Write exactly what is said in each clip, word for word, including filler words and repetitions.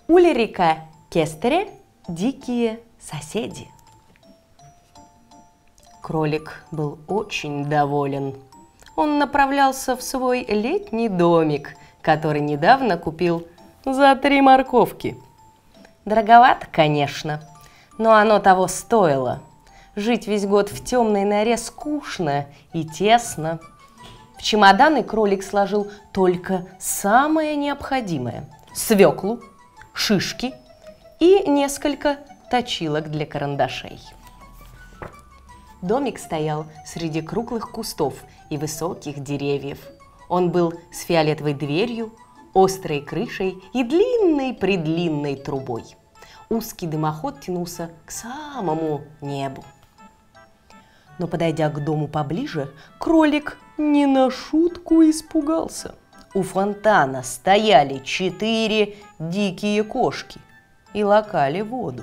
Ульрика Кестере «Дикие соседи». Кролик был очень доволен. Он направлялся в свой летний домик, который недавно купил за три морковки. Дороговато, конечно, но оно того стоило. Жить весь год в темной норе скучно и тесно. В чемоданы кролик сложил только самое необходимое – свеклу, шишки и несколько точилок для карандашей. Домик стоял среди круглых кустов и высоких деревьев. Он был с фиолетовой дверью, острой крышей и длинной-предлинной трубой. Узкий дымоход тянулся к самому небу. Но, подойдя к дому поближе, кролик не на шутку испугался. У фонтана стояли четыре дикие кошки и лакали воду.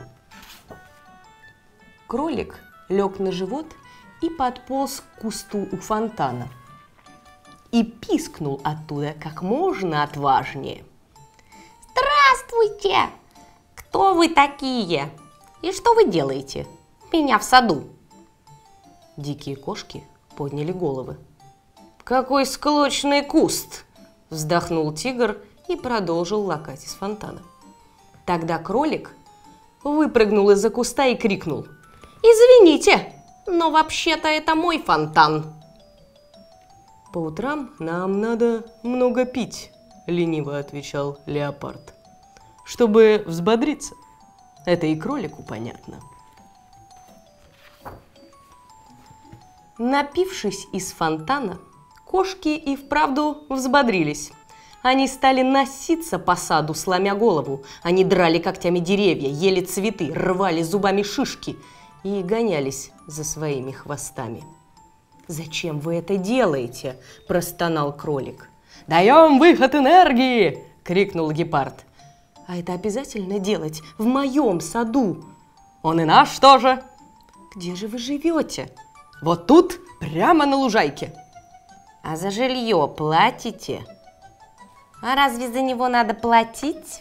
Кролик лег на живот и подполз к кусту у фонтана. И пискнул оттуда как можно отважнее. «Здравствуйте! Кто вы такие? И что вы делаете у меня в саду?» Дикие кошки подняли головы. «Какой склочный куст!» – вздохнул тигр и продолжил лакать из фонтана. Тогда кролик выпрыгнул из-за куста и крикнул: «Извините, но вообще-то это мой фонтан!» «По утрам нам надо много пить», – лениво отвечал леопард. «Чтобы взбодриться. Это и кролику понятно». Напившись из фонтана, кошки и вправду взбодрились. Они стали носиться по саду, сломя голову. Они драли когтями деревья, ели цветы, рвали зубами шишки и гонялись за своими хвостами. «Зачем вы это делаете?» – простонал кролик. «Даем выход энергии!» – крикнул гепард. «А это обязательно делать в моем саду?» «Он и наш тоже!» «Где же вы живете?» «Вот тут, прямо на лужайке». «А за жилье платите?» «А разве за него надо платить?»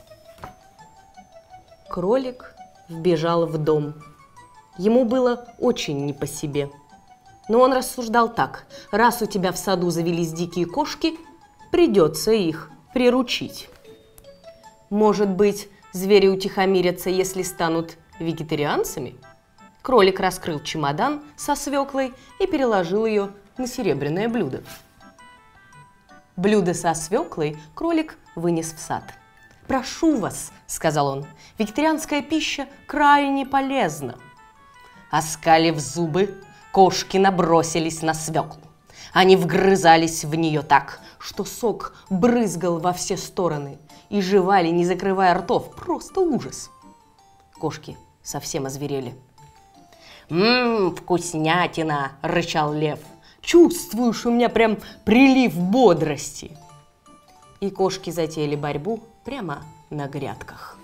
Кролик вбежал в дом. Ему было очень не по себе. Но он рассуждал так: раз у тебя в саду завелись дикие кошки, придется их приручить. Может быть, звери утихомирятся, если станут вегетарианцами? Кролик раскрыл чемодан со свеклой и переложил ее на серебряное блюдо. Блюдо со свеклой кролик вынес в сад. «Прошу вас», — сказал он, — «вегетарианская пища крайне полезна». Оскалив зубы, кошки набросились на свеклу. Они вгрызались в нее так, что сок брызгал во все стороны, и жевали, не закрывая ртов. Просто ужас. Кошки совсем озверели. «Ммм, вкуснятина!» – рычал лев. «Чувствуешь, у меня прям прилив бодрости!» И кошки затеяли борьбу прямо на грядках.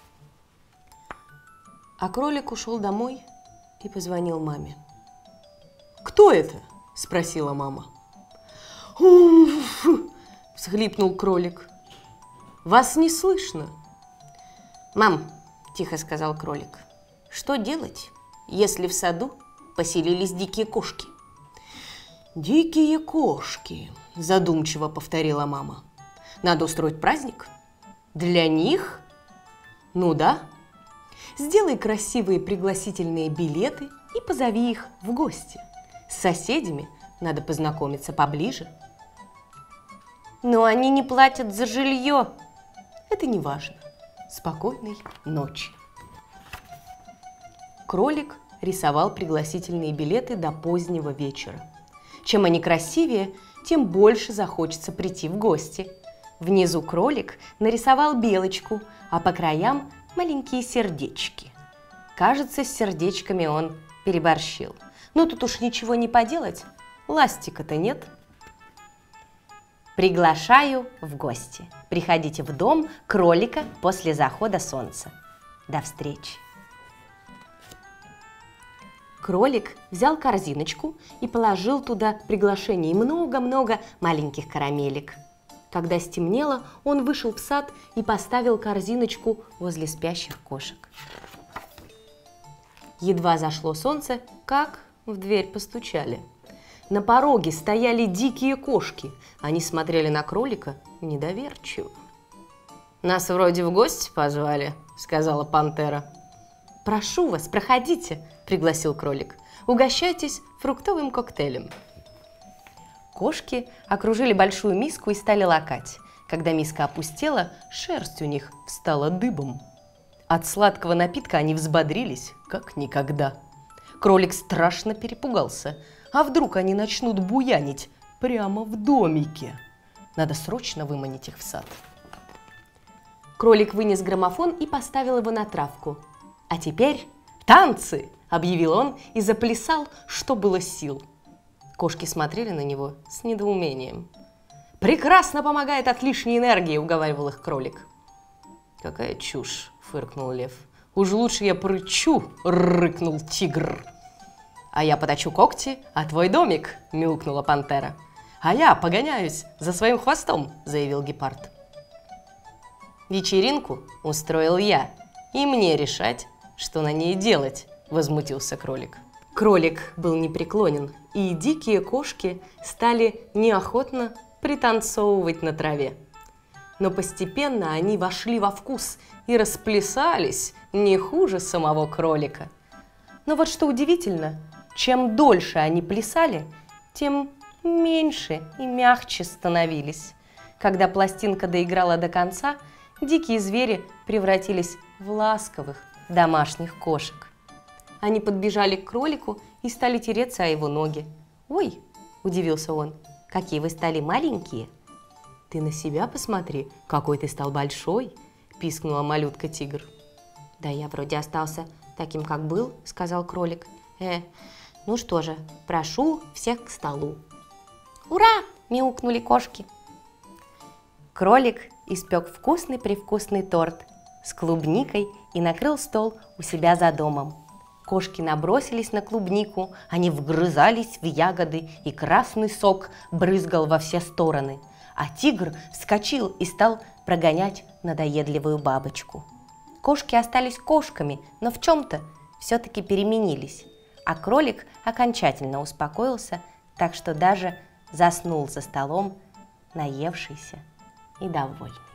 А кролик ушел домой и позвонил маме. «Кто это?» – спросила мама. «Уф!» – всхлипнул кролик. «Вас не слышно». «Мам», – тихо сказал кролик, – «что делать, если в саду поселились дикие кошки?» «Дикие кошки», – задумчиво повторила мама. «Надо устроить праздник? Для них?» «Ну да. Сделай красивые пригласительные билеты и позови их в гости. С соседями надо познакомиться поближе». «Но они не платят за жилье». «Это не важно. Спокойной ночи». Кролик рисовал пригласительные билеты до позднего вечера. Чем они красивее, тем больше захочется прийти в гости. Внизу кролик нарисовал белочку, а по краям маленькие сердечки. Кажется, с сердечками он переборщил. Но тут уж ничего не поделать, ластика-то нет. «Приглашаю в гости. Приходите в дом кролика после захода солнца. До встречи». Кролик взял корзиночку и положил туда приглашение и много-много маленьких карамелек. Когда стемнело, он вышел в сад и поставил корзиночку возле спящих кошек. Едва зашло солнце, как в дверь постучали. На пороге стояли дикие кошки. Они смотрели на кролика недоверчиво. «Нас вроде в гости позвали», — сказала пантера. «Прошу вас, проходите», — пригласил кролик. «Угощайтесь фруктовым коктейлем». Кошки окружили большую миску и стали лакать. Когда миска опустела, шерсть у них встала дыбом. От сладкого напитка они взбодрились, как никогда. Кролик страшно перепугался. А вдруг они начнут буянить прямо в домике? Надо срочно выманить их в сад. Кролик вынес граммофон и поставил его на травку. «А теперь танцы!» – объявил он и заплясал, что было сил. Кошки смотрели на него с недоумением. «Прекрасно помогает от лишней энергии!» – уговаривал их кролик. «Какая чушь!» – фыркнул лев. «Уж лучше я порычу!» – рыкнул тигр. «А я поточу когти, а твой домик!» – мяукнула пантера. «А я погоняюсь за своим хвостом!» – заявил гепард. «Вечеринку устроил я, и мне решать, что на ней делать!» – возмутился кролик. Кролик был непреклонен, и дикие кошки стали неохотно пританцовывать на траве. Но постепенно они вошли во вкус и расплясались не хуже самого кролика. Но вот что удивительно, чем дольше они плясали, тем меньше и мягче становились. Когда пластинка доиграла до конца, дикие звери превратились в ласковых домашних кошек. Они подбежали к кролику и стали тереться о его ноги. «Ой!» – удивился он. «Какие вы стали маленькие!» «Ты на себя посмотри, какой ты стал большой!» – пискнула малютка-тигр. «Да я вроде остался таким, как был», – сказал кролик. «Э, ну что же, прошу всех к столу». «Ура!» – мяукнули кошки. Кролик испек вкусный-привкусный торт с клубникой и накрыл стол у себя за домом. Кошки набросились на клубнику, они вгрызались в ягоды, и красный сок брызгал во все стороны. А тигр вскочил и стал прогонять надоедливую бабочку. Кошки остались кошками, но в чем-то все-таки переменились. А кролик окончательно успокоился, так что даже заснул за столом, наевшийся и довольный.